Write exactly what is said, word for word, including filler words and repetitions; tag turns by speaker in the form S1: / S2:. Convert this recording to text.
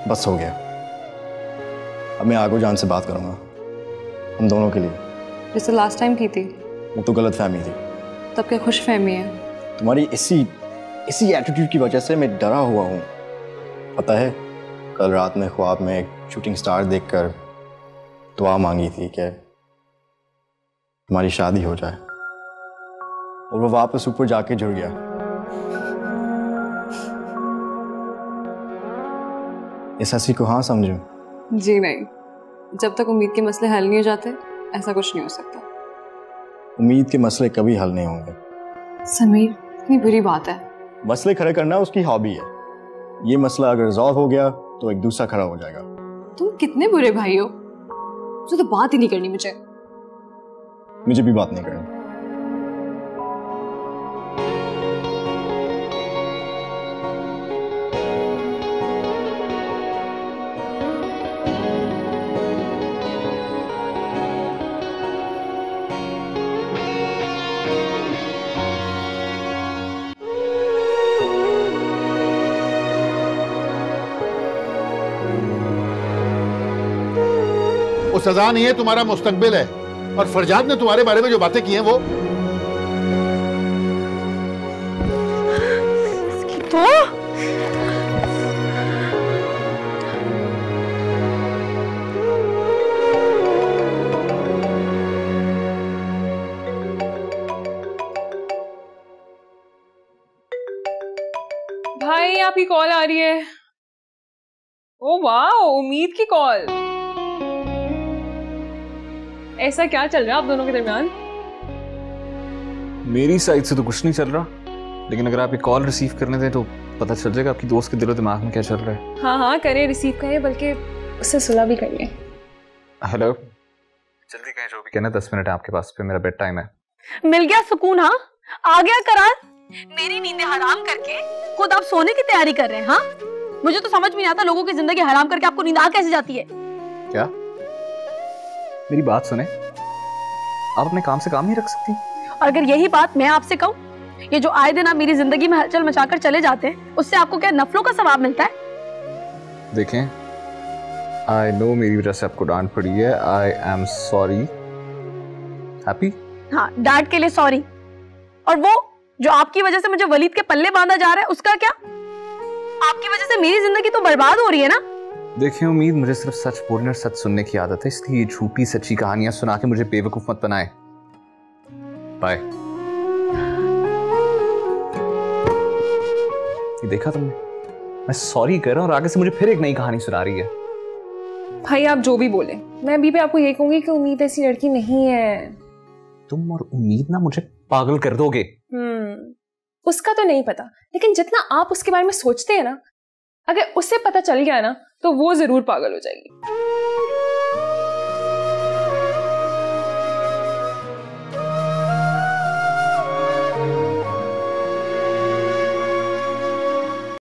S1: बस हो गया। अब मैं आगो जान से बात करूंगा हम दोनों के लिए।
S2: जैसे लास्ट टाइम की थी।
S1: वो तो गलत फहमी थी।
S2: तब क्या खुश फहमी है?
S1: तुम्हारी इसी इसी एटीट्यूड की वजह से मैं डरा हुआ हूँ। पता है, कल रात में ख्वाब में एक शूटिंग स्टार देखकर दुआ मांगी थी कि तुम्हारी शादी हो जाए, और वो वापस ऊपर जाके जुड़ गया। इस हंसी को हाँ समझूं?
S2: जी नहीं, जब तक उम्मीद के मसले हल नहीं हो जाते ऐसा कुछ नहीं हो सकता।
S1: उम्मीद के मसले कभी हल नहीं होंगे।
S2: समीर, इतनी बुरी बात है।
S1: मसले खड़े करना उसकी हॉबी है। ये मसला अगर रिजॉल्व हो गया तो एक दूसरा खड़ा हो जाएगा।
S2: तुम कितने बुरे भाई हो, तो, तो बात ही नहीं करनी मुझे।
S1: मुझे भी बात नहीं करनी।
S3: वो सजा नहीं है, तुम्हारा मुस्तकबिल है। और फरजाद ने तुम्हारे बारे में जो बातें की हैं वो
S4: तो
S2: भाई आपकी कॉल आ रही है। ओ वाह, उम्मीद की कॉल। ऐसा क्या चल रहा है आप दोनों के दरमियान?
S5: मेरी साइड से तो कुछ नहीं चल रहा, लेकिन अगर आप ये कॉल रिसीव करने दें तो पता चल जाएगा आपकी दोस्त के दिलो दिमाग में क्या चल रहा है।
S2: हाँ हाँ करें, रिसीव करें, बल्कि उससे सुलह भी करिए।
S5: हेलो, जल्दी कहें, जो भी कहना। दस मिनट है आपके पास, पे मेरा बेड टाइम है।
S4: मिल गया सुकून? हाँ, आ गया करार। मेरी नींदें हराम करके खुद आप सोने की तैयारी कर रहे हैं। हाँ, मुझे तो समझ में नहीं आता, लोगों की जिंदगी हराम करके आपको नींद आ कैसे जाती है?
S5: क्या? मेरी बात सुने, आप अपने काम से काम नहीं रख सकती?
S4: और अगर यही बात मैं आपसे कहूँ, ये जो आए दिन आप मेरी जिंदगी में हलचल मचाकर चले जाते हैं, उससे आपको क्या नफलों का सवाब मिलता है?
S5: देखें, आई नो मेरी वजह से आपको डांट पड़ी है। I am sorry. हैप्पी?
S4: हाँ, डांट के लिए सॉरी। और वो जो आपकी वजह से मुझे वलीद के पल्ले बांधा जा रहा है, उसका क्या? आपकी वजह से मेरी जिंदगी तो बर्बाद हो रही है ना।
S5: देखिए उम्मीद, मुझे सिर्फ सच बोलने और सच सुनने की आदत है, इसलिए झूठी सच्ची कहानियां सुना के मुझे बेवकूफ मत बनाए। बाय। ये देखा तुमने, मैं सॉरी कर रहा हूं और आगे से मुझे फिर एक नई कहानी सुना रही है।
S2: भाई आप जो भी बोले, मैं अभी भी आपको ये कहूंगी कि उम्मीद ऐसी लड़की नहीं है।
S5: तुम और उम्मीद ना मुझे पागल कर दोगे।
S2: हम्म उसका तो नहीं पता, लेकिन जितना आप उसके बारे में सोचते हैं ना, अगर उसे पता चल गया ना तो वो जरूर पागल हो जाएगी।